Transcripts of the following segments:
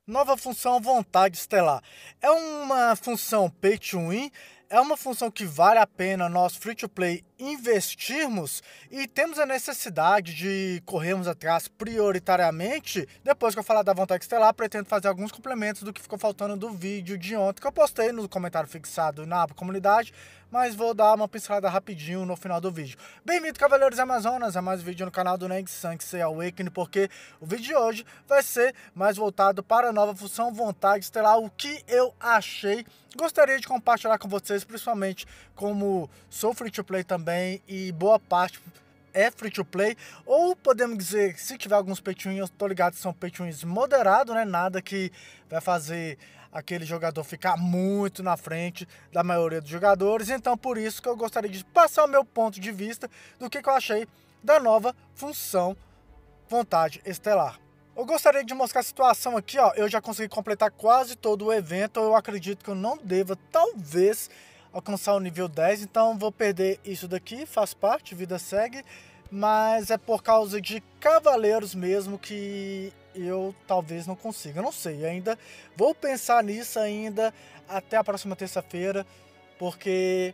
Nova função Vontade Estelar. É uma função Pay to Win, é uma função que vale a pena nós free to play investirmos e temos a necessidade de corrermos atrás prioritariamente. Depois que eu falar da Vontade Estelar, pretendo fazer alguns complementos do que ficou faltando do vídeo de ontem, que eu postei no comentário fixado na aba comunidade, mas vou dar uma pincelada rapidinho no final do vídeo. Bem-vindo, Cavaleiros Amazonas, a mais um vídeo no canal do Neng Sansei Awakening, porque o vídeo de hoje vai ser mais voltado para a nova função Vontade Estelar, o que eu achei. Gostaria de compartilhar com vocês, principalmente como sou free to play também e boa parte é free to play, ou podemos dizer, se tiver alguns pay to win, eu tô ligado que são pay to wins moderados, né? Nada que vai fazer aquele jogador ficar muito na frente da maioria dos jogadores. Então por isso que eu gostaria de passar o meu ponto de vista do que eu achei da nova função Vontade Estelar. Eu gostaria de mostrar a situação aqui, ó. Eu já consegui completar quase todo o evento. Eu acredito que eu não deva, talvez, alcançar o nível 10. Então vou perder isso daqui, faz parte, vida segue. Mas é por causa de cavaleiros mesmo que eu talvez não consiga. Eu não sei ainda. Vou pensar nisso ainda até a próxima terça-feira, porque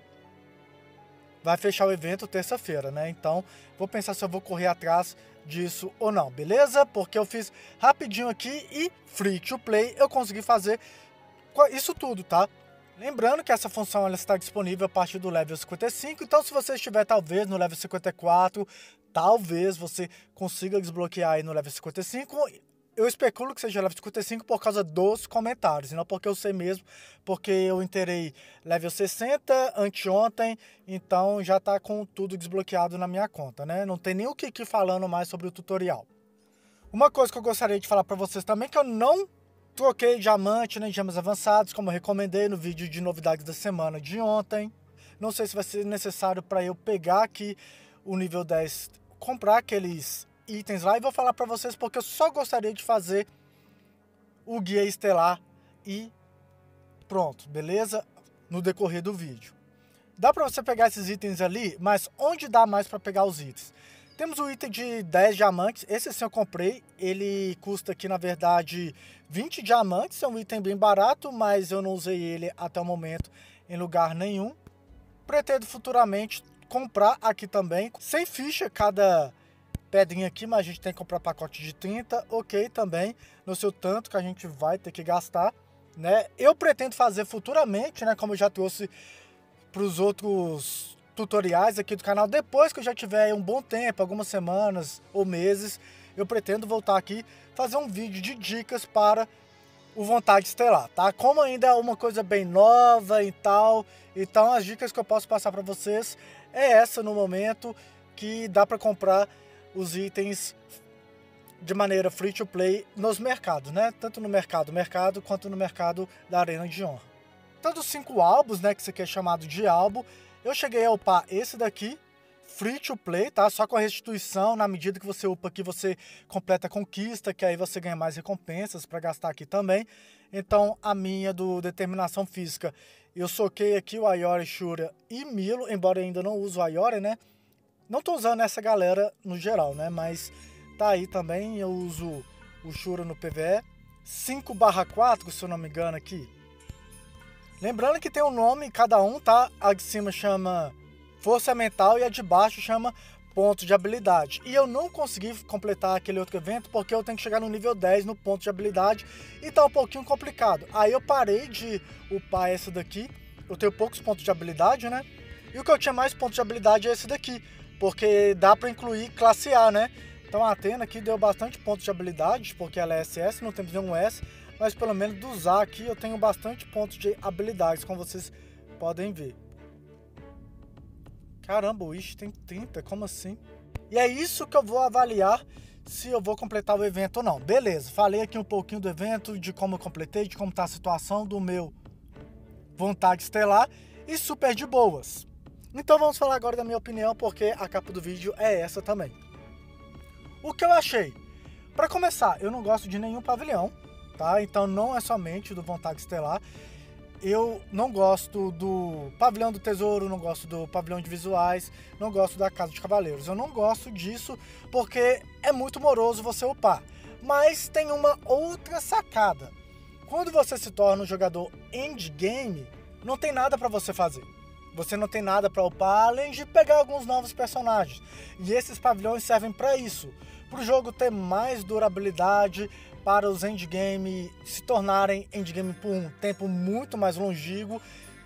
vai fechar o evento terça-feira, né? Então vou pensar se eu vou correr atrás disso ou não, beleza? Porque eu fiz rapidinho aqui e free to play eu consegui fazer isso tudo, tá? Lembrando que essa função ela está disponível a partir do level 55, então se você estiver talvez no level 54, talvez você consiga desbloquear aí no level 55. Eu especulo que seja level 55 por causa dos comentários, e não porque eu sei mesmo, porque eu inteirei level 60 anteontem, então já tá com tudo desbloqueado na minha conta, né? Não tem nem o que falando mais sobre o tutorial. Uma coisa que eu gostaria de falar para vocês também, que eu não troquei diamante nem gemas avançados, como eu recomendei no vídeo de novidades da semana de ontem. Não sei se vai ser necessário para eu pegar aqui o nível 10, comprar aqueles itens lá, e vou falar para vocês porque eu só gostaria de fazer o guia estelar e pronto, beleza? No decorrer do vídeo. Dá para você pegar esses itens ali, mas onde dá mais para pegar os itens? Temos o item de 10 diamantes, esse sim eu comprei, ele custa aqui na verdade 20 diamantes, é um item bem barato, mas eu não usei ele até o momento em lugar nenhum. Pretendo futuramente comprar aqui também, sem ficha cada pedrinha aqui, mas a gente tem que comprar pacote de 30, ok também, no seu tanto que a gente vai ter que gastar, né? Eu pretendo fazer futuramente, né, como eu já trouxe para os outros tutoriais aqui do canal, depois que eu já tiver um bom tempo, algumas semanas ou meses, eu pretendo voltar aqui, fazer um vídeo de dicas para o Vontade Estelar, tá? Como ainda é uma coisa bem nova e tal, então as dicas que eu posso passar para vocês é essa no momento, que dá para comprar os itens de maneira free to play nos mercados, né? Tanto no mercado quanto no mercado da Arena de Honra. Tanto os 5 álbuns, né, que isso aqui é chamado de álbum, eu cheguei a upar esse daqui, free to play, tá? Só com a restituição, na medida que você upa aqui, você completa a conquista, que aí você ganha mais recompensas para gastar aqui também. Então, a minha do Determinação Física, eu soquei aqui o Ayori, Shura e Milo, embora eu ainda não use o Ayori, né? Não tô usando essa galera no geral, né? Mas tá aí também, eu uso o Shura no PvE. 5/4, se eu não me engano aqui. Lembrando que tem um nome, cada um, tá? A de cima chama Força Mental e a de baixo chama Ponto de Habilidade. E eu não consegui completar aquele outro evento porque eu tenho que chegar no nível 10 no ponto de habilidade e tá um pouquinho complicado. Aí eu parei de upar essa daqui, eu tenho poucos pontos de habilidade, né? E o que eu tinha mais pontos de habilidade é esse daqui, porque dá para incluir classe A, né? Então a Athena aqui deu bastante pontos de habilidade, porque ela é SS, não temos nenhum S, mas pelo menos do usar aqui eu tenho bastante pontos de habilidades, como vocês podem ver. Caramba, o Wish tem 30, como assim? E é isso que eu vou avaliar se eu vou completar o evento ou não. Beleza, falei aqui um pouquinho do evento, de como eu completei, de como tá a situação do meu Vontade Estelar e super de boas. Então vamos falar agora da minha opinião, porque a capa do vídeo é essa também. O que eu achei? Para começar, eu não gosto de nenhum pavilhão, tá? Então não é somente do Vontade Estelar. Eu não gosto do pavilhão do tesouro, não gosto do pavilhão de visuais, não gosto da casa de cavaleiros. Eu não gosto disso porque é muito moroso você upar. Mas tem uma outra sacada. Quando você se torna um jogador endgame, não tem nada para você fazer. Você não tem nada para upar, além de pegar alguns novos personagens. E esses pavilhões servem para isso, para o jogo ter mais durabilidade, para os endgame se tornarem endgame por um tempo muito mais longínquo.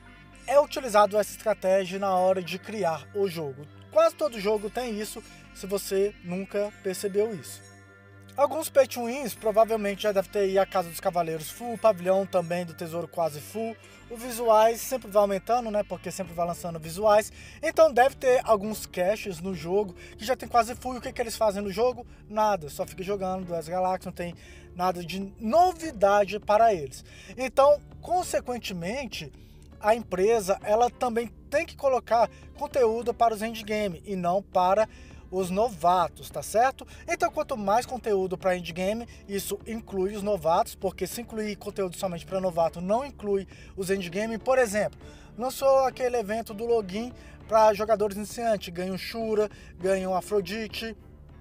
É utilizado essa estratégia na hora de criar o jogo. Quase todo jogo tem isso, se você nunca percebeu isso. Alguns pay to wins provavelmente já deve ter aí a Casa dos Cavaleiros full, o pavilhão também do Tesouro quase full. Os visuais sempre vai aumentando, né? Porque sempre vai lançando visuais. Então deve ter alguns caches no jogo que já tem quase full. E o que eles fazem no jogo? Nada. Só fica jogando Duas Galáxias, não tem nada de novidade para eles. Então, consequentemente, a empresa ela também tem que colocar conteúdo para os endgame e não para os novatos, tá certo? Então, quanto mais conteúdo para endgame, isso inclui os novatos, porque se incluir conteúdo somente para novato, não inclui os endgame. Por exemplo, lançou aquele evento do login para jogadores iniciantes, ganha um Shura, ganha um Afrodite.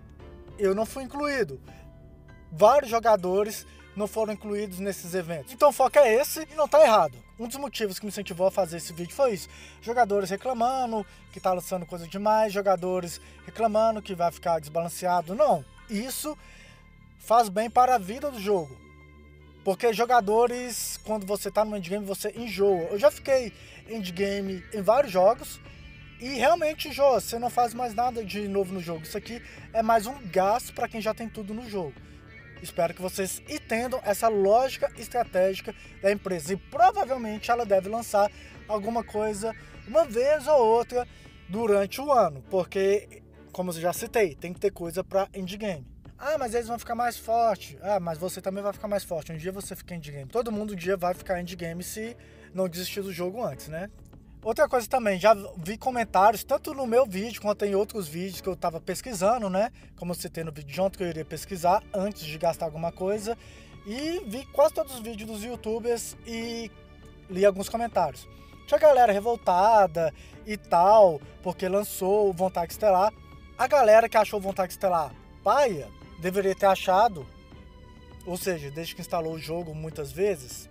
Eu não fui incluído. Vários jogadores não foram incluídos nesses eventos. Então o foco é esse e não tá errado. Um dos motivos que me incentivou a fazer esse vídeo foi isso. Jogadores reclamando que tá lançando coisa demais, jogadores reclamando que vai ficar desbalanceado. Não, isso faz bem para a vida do jogo. Porque jogadores, quando você tá no endgame, você enjoa. Eu já fiquei endgame em vários jogos e realmente enjoa. Você não faz mais nada de novo no jogo. Isso aqui é mais um gasto para quem já tem tudo no jogo. Espero que vocês entendam essa lógica estratégica da empresa. E provavelmente ela deve lançar alguma coisa uma vez ou outra durante o ano. Porque, como eu já citei, tem que ter coisa para endgame. Ah, mas eles vão ficar mais fortes. Ah, mas você também vai ficar mais forte. Um dia você fica endgame. Todo mundo um dia vai ficar endgame se não desistir do jogo antes, né? Outra coisa também, já vi comentários, tanto no meu vídeo quanto em outros vídeos que eu estava pesquisando, né? Como eu citei no vídeo de ontem, que eu iria pesquisar antes de gastar alguma coisa. E vi quase todos os vídeos dos youtubers e li alguns comentários. Tinha galera revoltada e tal, porque lançou o Vontade Estelar. A galera que achou o Vontade Estelar paia, deveria ter achado, ou seja, desde que instalou o jogo muitas vezes,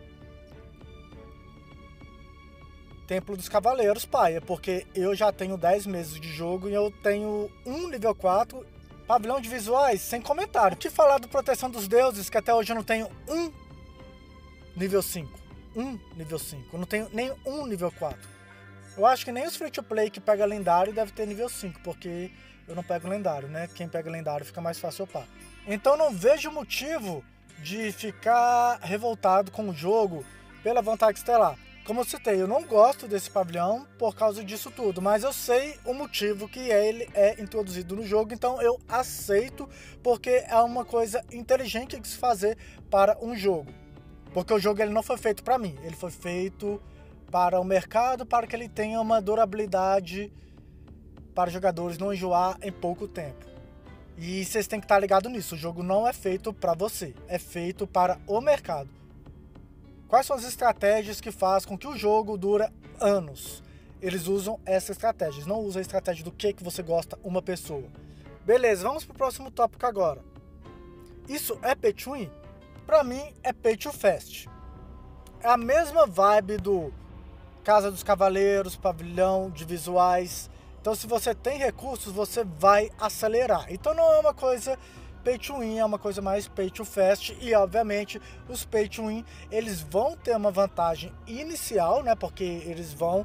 Templo dos Cavaleiros paia, porque eu já tenho 10 meses de jogo e eu tenho um nível 4, pavilhão de visuais, sem comentário. Que falar do Proteção dos Deuses, que até hoje eu não tenho um nível 5. Eu não tenho nem um nível 4. Eu acho que nem os free to play que pega lendário deve ter nível 5, porque eu não pego lendário, né? Quem pega lendário fica mais fácil upar. Então não vejo motivo de ficar revoltado com o jogo pela Vontade Estelar. Como eu citei, eu não gosto desse pavilhão por causa disso tudo, mas eu sei o motivo que ele é introduzido no jogo, então eu aceito, porque é uma coisa inteligente de se fazer para um jogo. Porque o jogo ele não foi feito para mim, ele foi feito para o mercado, para que ele tenha uma durabilidade para jogadores não enjoar em pouco tempo. E vocês têm que estar ligados nisso, o jogo não é feito para você, é feito para o mercado. Quais são as estratégias que fazem com que o jogo dure anos? Eles usam essa estratégia, eles não usam a estratégia do que você gosta uma pessoa. Beleza, vamos para o próximo tópico agora. Isso é pay to win? Para mim é pay to fast. É a mesma vibe do Casa dos Cavaleiros, pavilhão de visuais. Então se você tem recursos, você vai acelerar. Então não é uma coisa pay to win, é uma coisa mais pay to fast. E obviamente os pay to win eles vão ter uma vantagem inicial, né? Porque eles vão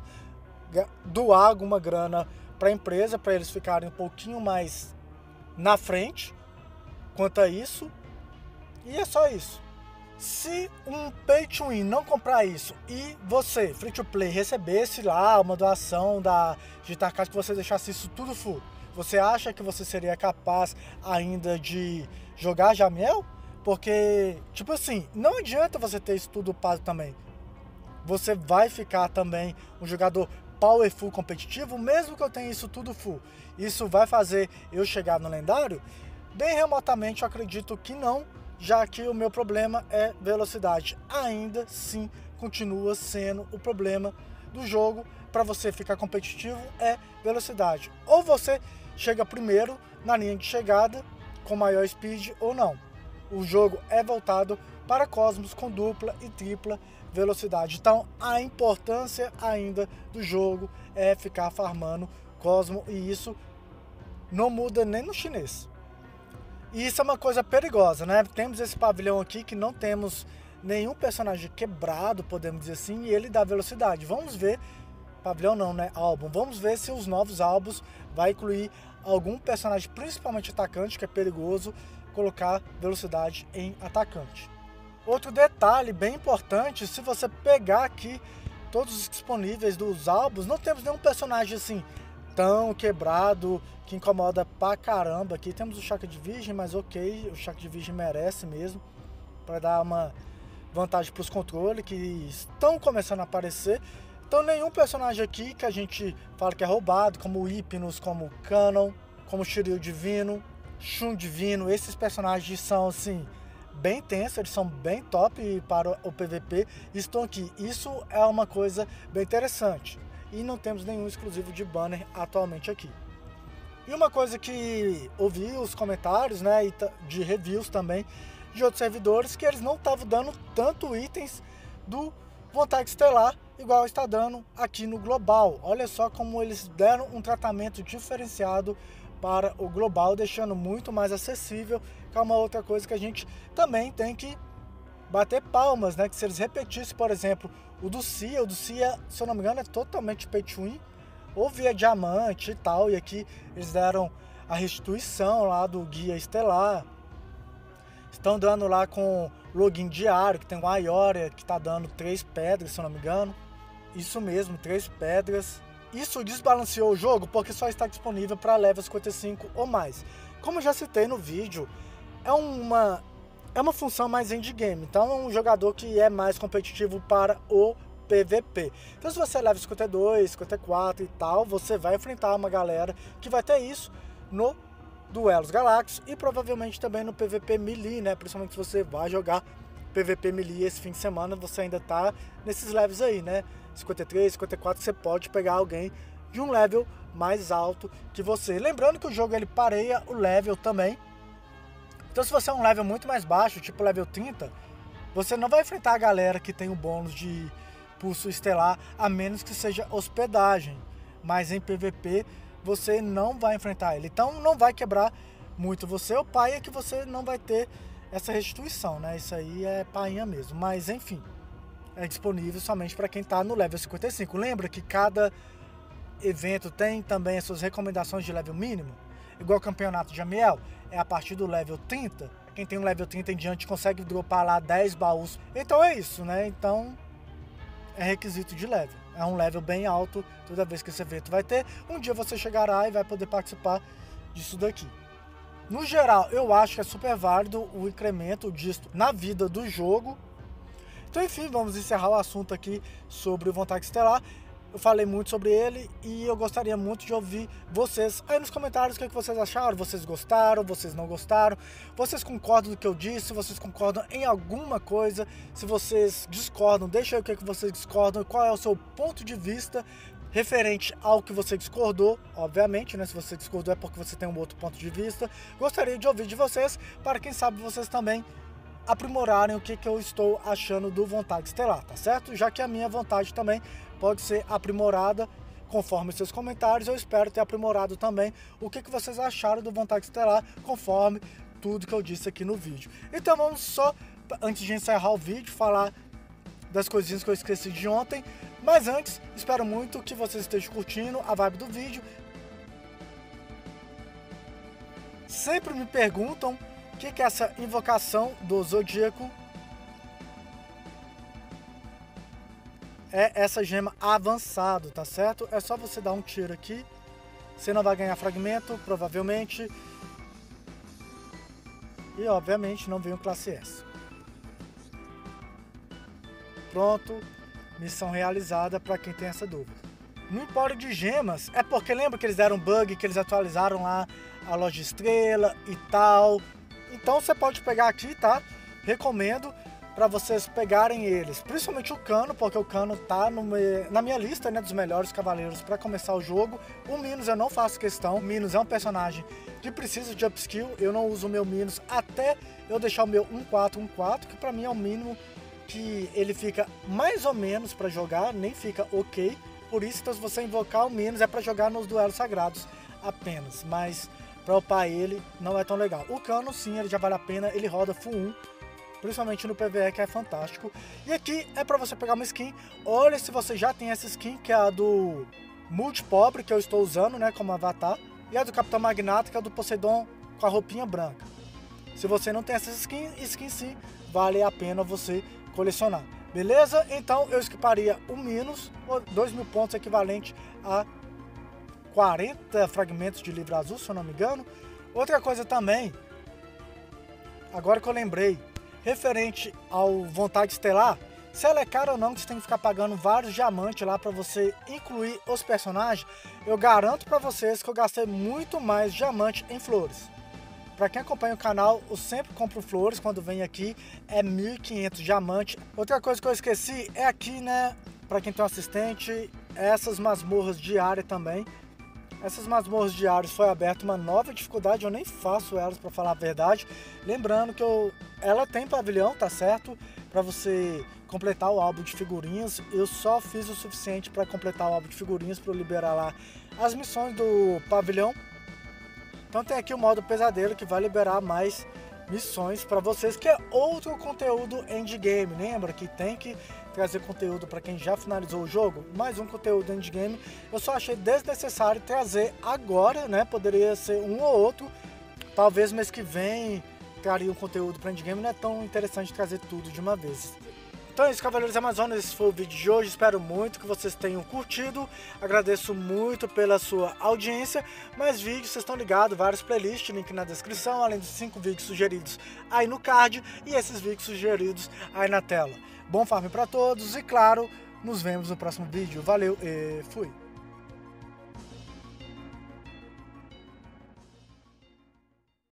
doar alguma grana para a empresa, para eles ficarem um pouquinho mais na frente quanto a isso. E é só isso. Se um pay to win não comprar isso e você, free to play, recebesse lá uma doação da Gitarcast, que você deixasse isso tudo full, você acha que você seria capaz ainda de jogar Jamel? Porque, tipo assim, não adianta você ter isso tudo pago também. Você vai ficar também um jogador powerful competitivo, mesmo que eu tenha isso tudo full. Isso vai fazer eu chegar no lendário? Bem remotamente eu acredito que não, já que o meu problema é velocidade. Ainda sim, continua sendo o problema do jogo. Para você ficar competitivo é velocidade. Ou você chega primeiro na linha de chegada com maior speed ou não. O jogo é voltado para cosmos com dupla e tripla velocidade. Então a importância ainda do jogo é ficar farmando cosmo, e isso não muda nem no chinês. E isso é uma coisa perigosa, né? Temos esse pavilhão aqui que não temos nenhum personagem quebrado, podemos dizer assim, e ele dá velocidade. Vamos ver, pavilhão não, né? Álbum. Vamos ver se os novos álbuns vai incluir algum personagem, principalmente atacante, que é perigoso colocar velocidade em atacante. Outro detalhe bem importante, se você pegar aqui todos os disponíveis dos álbuns, não temos nenhum personagem assim tão quebrado, que incomoda pra caramba. Aqui temos o Chakra de Virgem, mas ok, o Chakra de Virgem merece mesmo, para dar uma vantagem para os controles que estão começando a aparecer. Então nenhum personagem aqui que a gente fala que é roubado, como o Hypnos, como o Canon, como o Shiryu Divino, Shun Divino, esses personagens são assim bem tensos, eles são bem top para o PVP, estão aqui. Isso é uma coisa bem interessante. E não temos nenhum exclusivo de banner atualmente aqui. E uma coisa que ouvi os comentários, né, e de reviews também de outros servidores, que eles não estavam dando tanto itens do Vontade Estelar igual está dando aqui no Global. Olha só como eles deram um tratamento diferenciado para o Global, deixando muito mais acessível, que é uma outra coisa que a gente também tem que bater palmas, né? Que se eles repetissem, por exemplo, o do Cia, se eu não me engano, é totalmente pay to win, ou via diamante e tal, e aqui eles deram a restituição lá do Guia Estelar, estão dando lá com login diário, que tem o Ioria, que está dando 3 pedras, se eu não me engano, isso mesmo, 3 pedras. Isso desbalanceou o jogo porque só está disponível para level 55 ou mais. Como eu já citei no vídeo, é uma função mais endgame, então é um jogador que é mais competitivo para o PVP. Então se você é level 52, 54 e tal, você vai enfrentar uma galera que vai ter isso no Duelos Galácticos e provavelmente também no PVP Melee, né? Principalmente se você vai jogar PVP Melee esse fim de semana, você ainda tá nesses levels aí, né? 53, 54, você pode pegar alguém de um level mais alto que você. Lembrando que o jogo ele pareia o level também. Então se você é um level muito mais baixo, tipo level 30, você não vai enfrentar a galera que tem o bônus de pulso estelar, a menos que seja hospedagem. Mas em PVP você não vai enfrentar ele. Então não vai quebrar muito você. O pai é que você não vai ter essa restituição, né? Isso aí é painha mesmo. Mas enfim, é disponível somente para quem está no level 55. Lembra que cada evento tem também as suas recomendações de level mínimo? Igual o campeonato de Amiel, é a partir do level 30. Quem tem um level 30 em diante consegue dropar lá 10 baús. Então é isso, né? Então é requisito de level. É um level bem alto toda vez que esse evento vai ter. Um dia você chegará e vai poder participar disso daqui. No geral, eu acho que é super válido o incremento disso na vida do jogo. Então, enfim, vamos encerrar o assunto aqui sobre o Vontade Estelar. Eu falei muito sobre ele e eu gostaria muito de ouvir vocês aí nos comentários o que vocês acharam. Vocês gostaram, vocês não gostaram, vocês concordam do que eu disse, vocês concordam em alguma coisa. Se vocês discordam, deixa aí o que vocês discordam, qual é o seu ponto de vista referente ao que você discordou, obviamente, né? Se você discordou é porque você tem um outro ponto de vista. Gostaria de ouvir de vocês, para quem sabe vocês também aprimorarem o que eu estou achando do Vontade Estelar, tá certo? Já que a minha vontade também pode ser aprimorada conforme seus comentários, eu espero ter aprimorado também o que vocês acharam do Vontade Estelar, conforme tudo que eu disse aqui no vídeo. Então vamos só, antes de encerrar o vídeo, falar das coisinhas que eu esqueci de ontem, mas antes, espero muito que vocês estejam curtindo a vibe do vídeo. Sempre me perguntam o que é essa invocação do Zodíaco. É essa gema avançado, tá certo? É só você dar um tiro aqui. Você não vai ganhar fragmento, provavelmente. E obviamente não vem um classe S. Pronto, missão realizada para quem tem essa dúvida. No Empório de Gemas, é porque lembra que eles deram bug, que eles atualizaram lá a loja estrela e tal. Então você pode pegar aqui, tá? Recomendo. para vocês pegarem eles, principalmente o Cano, porque o Cano tá na minha lista, né, dos melhores cavaleiros para começar o jogo. O Minos eu não faço questão, o Minos é um personagem que precisa de upskill, eu não uso o meu Minos até eu deixar o meu 1-4-1-4, que para mim é o mínimo que ele fica mais ou menos para jogar, nem fica ok. Por isso, então, se você invocar o Minos é para jogar nos duelos sagrados apenas, mas para upar ele não é tão legal. O Cano sim, ele já vale a pena, ele roda full 1, principalmente no PvE, que é fantástico. E aqui é para você pegar uma skin. Olha se você já tem essa skin, que é a do Multipobre, que eu estou usando, né, como avatar. E a do Capitão Magnata, que é a do Poseidon com a roupinha branca. Se você não tem essa skin sim, vale a pena você colecionar. Beleza? Então eu equiparia o Minos, 2.000 pontos, equivalente a 40 fragmentos de livro azul, se eu não me engano. Outra coisa também, agora que eu lembrei, referente ao Vontade Estelar, se ela é cara ou não, que você tem que ficar pagando vários diamantes lá para você incluir os personagens, eu garanto para vocês que eu gastei muito mais diamante em flores. Para quem acompanha o canal, eu sempre compro flores quando vem aqui, é 1.500 diamantes. Outra coisa que eu esqueci é aqui, né, para quem tem um assistente, essas masmorras diárias também. Essas masmorras diárias foi aberta uma nova dificuldade, eu nem faço elas para falar a verdade. Lembrando que ela tem pavilhão, tá certo? Para você completar o álbum de figurinhas. Eu só fiz o suficiente para completar o álbum de figurinhas para eu liberar lá as missões do pavilhão. Então tem aqui o modo pesadelo que vai liberar mais missões para vocês, que é outro conteúdo endgame. Lembra que tem que trazer conteúdo para quem já finalizou o jogo? Mais um conteúdo endgame. Eu só achei desnecessário trazer agora, né? Poderia ser um ou outro. Talvez mês que vem traria um conteúdo para endgame. Não é tão interessante trazer tudo de uma vez. Então é isso, Cavaleiros Amazonas, esse foi o vídeo de hoje, espero muito que vocês tenham curtido, agradeço muito pela sua audiência, mais vídeos, vocês estão ligados, vários playlists, link na descrição, além dos 5 vídeos sugeridos aí no card e esses vídeos sugeridos aí na tela. Bom farm para todos e claro, nos vemos no próximo vídeo, valeu e fui!